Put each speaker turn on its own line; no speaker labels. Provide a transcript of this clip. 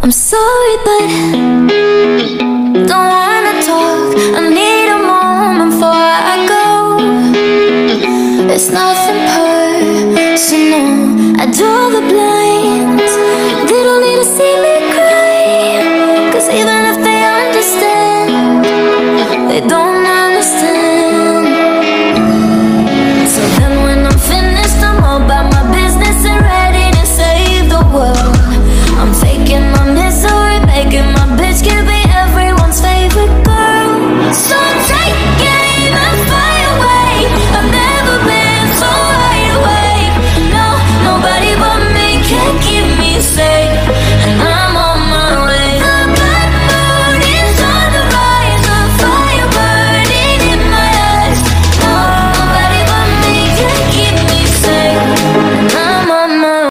I'm sorry, but don't wanna talk. I need a moment before I go. It's nothing personal. I draw the blinds. They don't need to see me cry, 'cause even if they understand, they don't